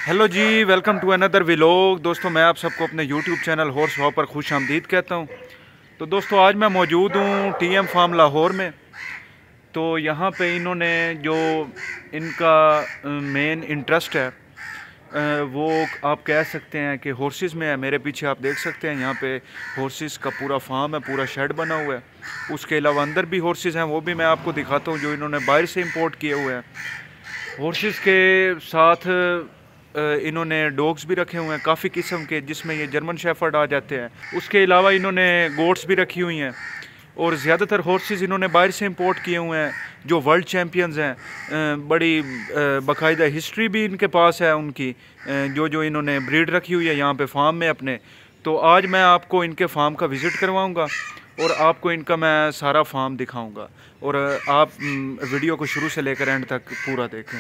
Hello ji, welcome to another vlog. दोस्तों, मैं आप सबको अपने यूट्यूब चैनल हॉर्स वाव पर खुश आमदीद कहता हूं। तो दोस्तों, आज मैं मौजूद हूं टीएम फार्म लाहौर में। तो यहाँ पे इन्होंने जो इनका मेन इंटरेस्ट है वो आप कह सकते हैं कि हॉर्सेस में है। मेरे पीछे आप देख सकते हैं, यहाँ पे हॉर्सेस का पूरा फार्म है, पूरा शेड बना हुआ है। उसके अलावा अंदर भी हॉर्सेस हैं, वो भी मैं आपको दिखाता हूँ, जो इन्होंने बाहर से इंपोर्ट किए हुए हैं। हॉर्सेस के साथ इन्होंने डॉग्स भी रखे हुए हैं काफ़ी किस्म के, जिसमें ये जर्मन शेफर्ड आ जाते हैं। उसके अलावा इन्होंने गोट्स भी रखी हुई हैं और ज़्यादातर हॉर्सेस इन्होंने बाहर से इंपोर्ट किए हुए हैं, जो वर्ल्ड चैम्पियंस हैं। बड़ी बाकायदा हिस्ट्री भी इनके पास है उनकी, जो इन्होंने ब्रीड रखी हुई है यहाँ पे फार्म में अपने। तो आज मैं आपको इनके फार्म का विज़िट करवाऊँगा और आपको इनका मैं सारा फार्म दिखाऊँगा, और आप वीडियो को शुरू से लेकर एंड तक पूरा देखें।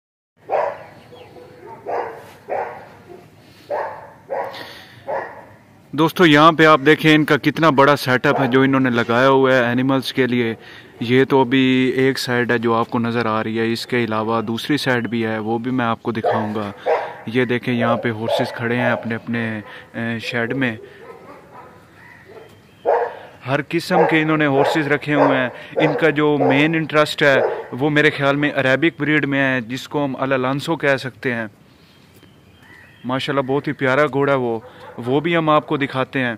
दोस्तों, यहाँ पे आप देखें इनका कितना बड़ा सेटअप है जो इन्होंने लगाया हुआ है एनिमल्स के लिए। ये तो अभी एक साइड है जो आपको नज़र आ रही है, इसके अलावा दूसरी साइड भी है, वो भी मैं आपको दिखाऊंगा। ये देखें, यहाँ पे हॉर्सेस खड़े हैं अपने अपने शेड में। हर किस्म के इन्होंने हॉर्सेस रखे हुए हैं। इनका जो मेन इंटरेस्ट है वो मेरे ख्याल में अरेबिक ब्रीड में है, जिसको हम अल अलांसो कह सकते हैं। माशाल्लाह बहुत ही प्यारा घोड़ा वो भी हम आपको दिखाते हैं।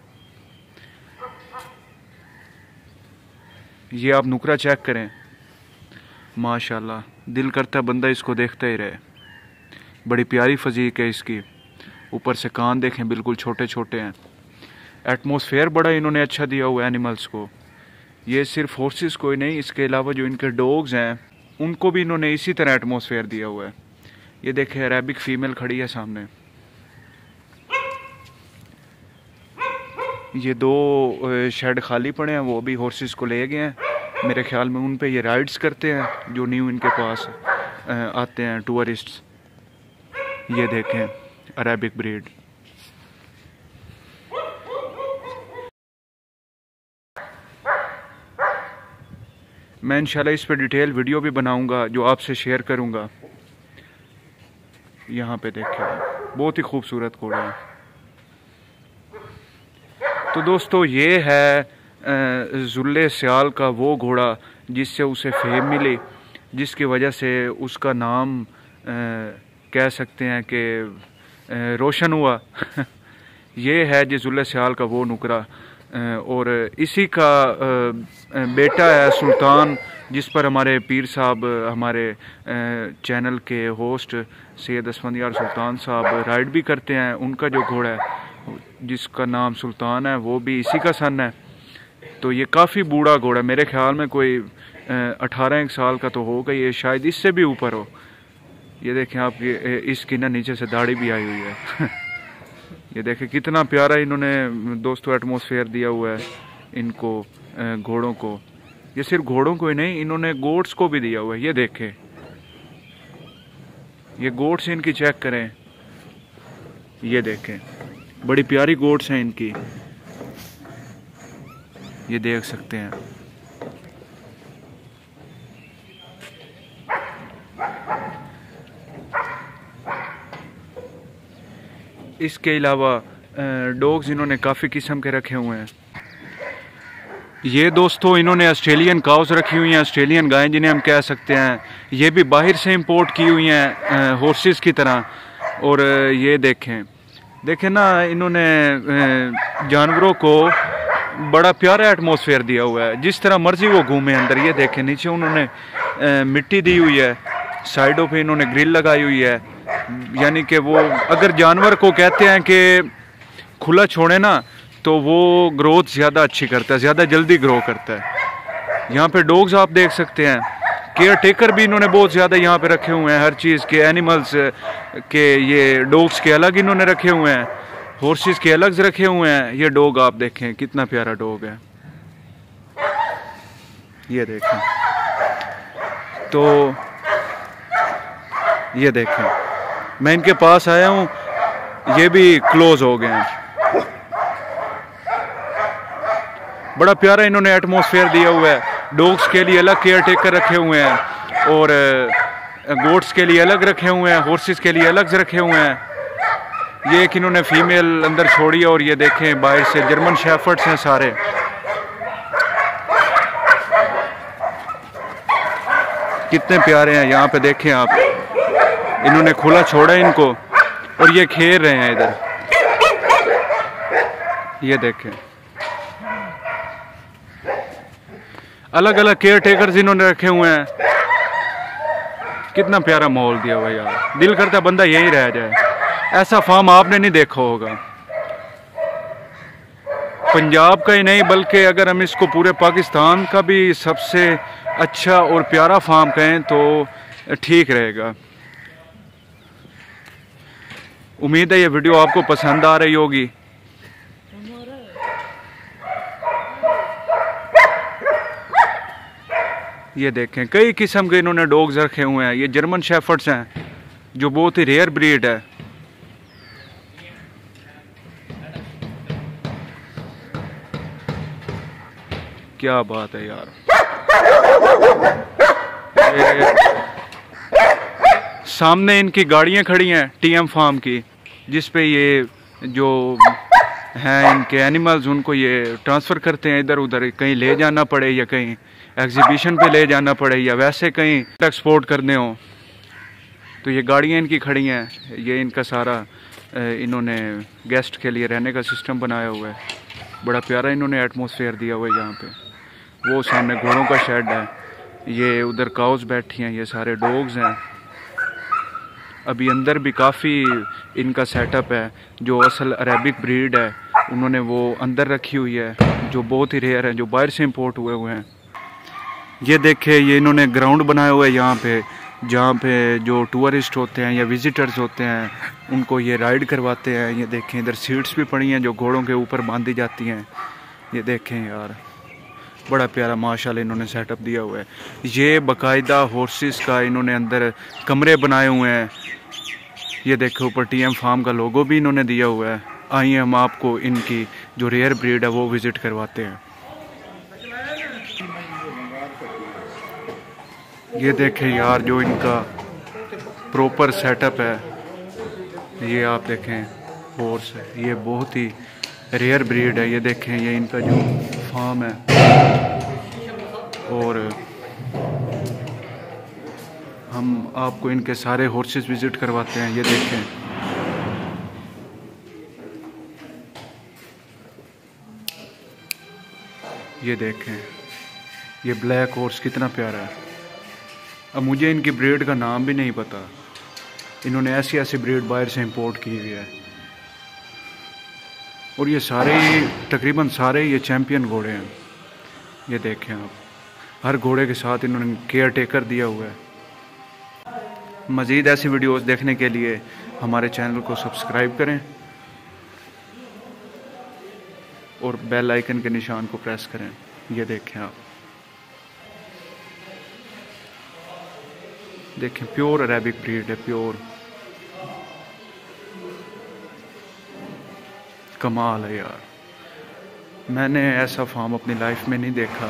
ये आप नुकरा चेक करें, माशाल्लाह दिल करता है बंदा इसको देखता ही रहे। बड़ी प्यारी फजीक है इसकी। ऊपर से कान देखें, बिल्कुल छोटे छोटे हैं। एटमॉस्फेयर बड़ा इन्होंने अच्छा दिया हुआ है एनिमल्स को। ये सिर्फ हॉर्सेस को ही नहीं, इसके अलावा जो इनके डॉग्स हैं उनको भी इन्होंने इसी तरह एटमॉस्फेयर दिया हुआ है। ये देखें, अरेबिक फीमेल खड़ी है सामने। ये दो शेड खाली पड़े हैं, वो भी हॉर्सेस को ले गए हैं। मेरे ख्याल में उन पे ये राइड्स करते हैं जो न्यू इनके पास आते हैं टूरिस्ट्स। ये देखें, अरेबिक ब्रीड। मैं इंशाल्लाह इस पे डिटेल वीडियो भी बनाऊंगा जो आपसे शेयर करूंगा। यहाँ पे देखें, बहुत ही खूबसूरत घोड़ा है। तो दोस्तों, ये है जुल्ले सियाल का वो घोड़ा जिससे उसे फेम मिली, जिसकी वजह से उसका नाम कह सकते हैं कि रोशन हुआ। ये है जी जुल्ले सियाल का वो नुकरा, और इसी का बेटा है सुल्तान, जिस पर हमारे पीर साहब, हमारे चैनल के होस्ट सैयद असफंदियार सुल्तान साहब राइड भी करते हैं। उनका जो घोड़ा है जिसका नाम सुल्तान है, वो भी इसी का सन है। तो ये काफ़ी बूढ़ा घोड़ा, मेरे ख्याल में कोई 18 साल का तो होगा, ये शायद इससे भी ऊपर हो। ये देखें आप, इसकी ना नीचे से दाढ़ी भी आई हुई है। ये देखें कितना प्यारा इन्होंने दोस्तों एटमॉस्फेयर दिया हुआ है इनको, घोड़ों को। ये सिर्फ घोड़ों को ही नहीं, इन्होंने गोट्स को भी दिया हुआ है। ये देखें, ये गोट्स इनकी चेक करें। ये देखें, बड़ी प्यारी गोट्स हैं इनकी, ये देख सकते हैं। इसके अलावा डॉग्स इन्होंने काफ़ी किस्म के रखे हुए हैं। ये दोस्तों, इन्होंने ऑस्ट्रेलियन काउस रखी हुई हैं, ऑस्ट्रेलियन गायें जिन्हें हम कह सकते हैं। ये भी बाहर से इंपोर्ट की हुई हैं हॉर्सेस की तरह। और ये देखें ना, इन्होंने जानवरों को बड़ा प्यारा एटमॉस्फेयर दिया हुआ है, जिस तरह मर्जी वो घूमे अंदर। ये देखें, नीचे उन्होंने मिट्टी दी हुई है, साइडों पे इन्होंने ग्रिल लगाई हुई है, यानी कि वो अगर जानवर को कहते हैं कि खुला छोड़े ना, तो वो ग्रोथ ज़्यादा अच्छी करता है, ज़्यादा जल्दी ग्रो करता है। यहाँ पे डॉग्स आप देख सकते हैं, केयर टेकर भी इन्होंने बहुत ज़्यादा यहाँ पे रखे हुए हैं। हर चीज़ के, एनिमल्स के, ये डॉग्स के अलग इन्होंने रखे हुए हैं, हॉर्सेस के अलग रखे हुए हैं। ये डॉग आप देखें, कितना प्यारा डॉग है। ये देखें, तो ये देखें, मैं इनके पास आया हूँ, ये भी क्लोज हो गए हैं। बड़ा प्यारा इन्होंने एटमॉस्फेयर दिया हुआ है। डॉग्स के लिए अलग केयर टेकर रखे हुए हैं, और गोट्स के लिए अलग रखे हुए हैं, हॉर्सेस के लिए अलग रखे हुए हैं। ये एक इन्होंने फीमेल अंदर छोड़ी है और ये देखें बाहर से जर्मन शेफर्ड्स हैं सारे। कितने प्यारे हैं, यहाँ पे देखें आप, इन्होंने खुला छोड़ा इनको और ये खेल रहे हैं इधर। ये देखें अलग अलग केयर टेकर्स इन्होंने रखे हुए हैं। कितना प्यारा माहौल दिया हुआ यार, दिल करता बंदा यहीं रह जाए। ऐसा फार्म आपने नहीं देखा होगा पंजाब का ही नहीं, बल्कि अगर हम इसको पूरे पाकिस्तान का भी सबसे अच्छा और प्यारा फार्म कहें तो ठीक रहेगा। उम्मीद है ये वीडियो आपको पसंद आ रही होगी। ये देखें कई किस्म के इन्होंने डॉग्स रखे हुए हैं। ये जर्मन शेफर्ड्स हैं जो बहुत ही रेयर ब्रीड है। क्या बात है यार। सामने इनकी गाड़ियां खड़ी हैं टीएम फार्म की, जिस पे ये जो हैं इनके एनिमल्स उनको ये ट्रांसफ़र करते हैं इधर उधर, कहीं ले जाना पड़े या कहीं एग्जीबिशन पे ले जाना पड़े या वैसे कहीं एक्सपोर्ट करने हो तो ये गाड़ियाँ इनकी खड़ी हैं। ये इनका सारा इन्होंने गेस्ट के लिए रहने का सिस्टम बनाया हुआ है। बड़ा प्यारा इन्होंने एटमॉस्फेयर दिया हुआ है यहाँ पे। वो सामने घोड़ों का शेड है, ये उधर काउस बैठी हैं, ये सारे डॉग्स हैं। अभी अंदर भी काफ़ी इनका सेटअप है। जो असल अरेबिक ब्रीड है उन्होंने वो अंदर रखी हुई है, जो बहुत ही रेयर है, जो बाहर से इंपोर्ट हुए हुए हैं। ये देखे ये इन्होंने ग्राउंड बनाया हुआ है यहाँ पे, जहाँ पे जो टूरिस्ट होते हैं या विजिटर्स होते हैं उनको ये राइड करवाते हैं। ये देखें इधर सीट्स भी पड़ी हैं जो घोड़ों के ऊपर बांधी जाती हैं। ये देखें यार बड़ा प्यारा माशाल्लाह इन्होंने सेटअप दिया हुआ है। ये बाकायदा हॉर्सेस का इन्होंने अंदर कमरे बनाए हुए हैं। ये देखो ऊपर टीएम फार्म का लोगो भी इन्होंने दिया हुआ है। आइए हम आपको इनकी जो रेयर ब्रीड है वो विज़िट करवाते हैं। ये देखें यार जो इनका प्रॉपर सेटअप है, ये आप देखें हॉर्स है, ये बहुत ही रेयर ब्रीड है। ये देखें ये इनका जो फार्म है और हम आपको इनके सारे हॉर्सेस विज़िट करवाते हैं। ये देखें ये देखें ये ब्लैक हॉर्स कितना प्यारा है। अब मुझे इनकी ब्रीड का नाम भी नहीं पता, इन्होंने ऐसी ऐसी ब्रीड बाहर से इंपोर्ट की हुई है। और ये सारे तकरीबन सारे ये चैम्पियन घोड़े हैं। ये देखें आप, हर घोड़े के साथ इन्होंने केयर टेकर दिया हुआ है। मज़ीद ऐसी वीडियोस देखने के लिए हमारे चैनल को सब्सक्राइब करें और बेल आइकन के निशान को प्रेस करें। ये देखें आप, देखें प्योर अरेबिक ब्रीड है, प्योर कमाल है यार। मैंने ऐसा फार्म अपनी लाइफ में नहीं देखा।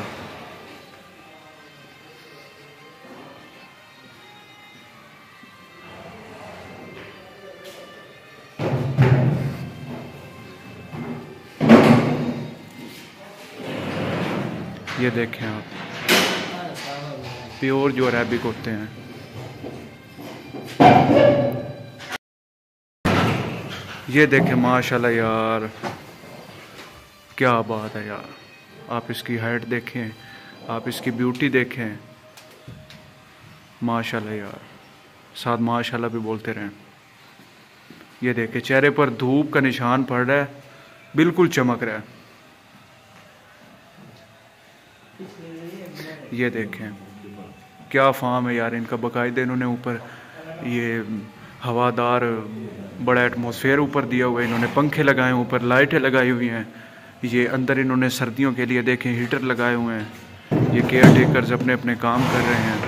ये देखें आप, प्योर जो अरेबिक होते हैं। ये देखें माशाल्लाह यार, क्या बात है यार। आप इसकी हाइट देखें, आप इसकी ब्यूटी देखें, माशाल्लाह यार, साथ माशाल्लाह भी बोलते रहें। ये देखें चेहरे पर धूप का निशान पड़ रहा है, बिल्कुल चमक रहा है। ये देखें क्या फार्म है यार इनका। बाकायदा इन्होंने ऊपर ये हवादार बड़ा एटमॉस्फेयर ऊपर दिया हुआ है। इन्होंने पंखे लगाए हैं, ऊपर लाइटें लगाई हुई हैं। ये अंदर इन्होंने सर्दियों के लिए देखें हीटर लगाए हुए हैं। ये केयर टेकर्स अपने अपने काम कर रहे हैं।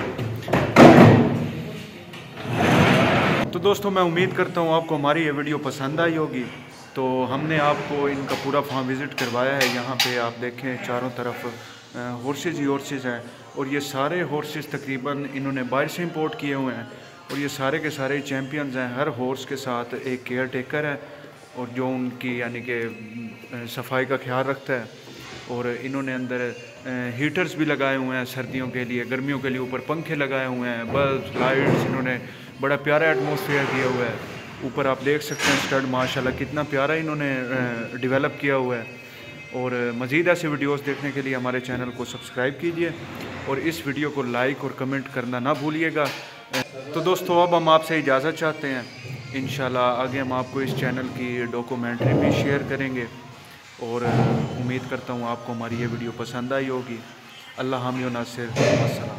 तो दोस्तों मैं उम्मीद करता हूँ आपको हमारी ये वीडियो पसंद आई होगी। तो हमने आपको इनका पूरा फार्म विज़िट करवाया है। यहाँ पे आप देखें चारों तरफ हॉर्सेस ही हॉर्सेस हैं और ये सारे हॉर्सेस तकरीबन इन्होंने बाहर से इंपोर्ट किए हुए हैं। और ये सारे के सारे चैम्पियंस हैं। हर हॉर्स के साथ एक केयर टेकर है और जो उनकी यानी कि सफाई का ख्याल रखता है। और इन्होंने अंदर हीटर्स भी लगाए हुए हैं सर्दियों के लिए, गर्मियों के लिए ऊपर पंखे लगाए हुए हैं, बल्ब लाइट्स, इन्होंने बड़ा प्यारा एटमॉस्फेयर दिया हुआ है। ऊपर आप देख सकते हैं स्टड माशाल्लाह कितना प्यारा इन्होंने डेवलप किया हुआ है। और मज़ीद ऐसे वीडियोस देखने के लिए हमारे चैनल को सब्सक्राइब कीजिए और इस वीडियो को लाइक और कमेंट करना ना भूलिएगा। तो दोस्तों अब हम आपसे इजाज़त चाहते हैं। इंशाल्लाह आगे हम आपको इस चैनल की डॉक्यूमेंट्री भी शेयर करेंगे और उम्मीद करता हूँ आपको हमारी ये वीडियो पसंद आई होगी। अल्लाह हामी व नासिर।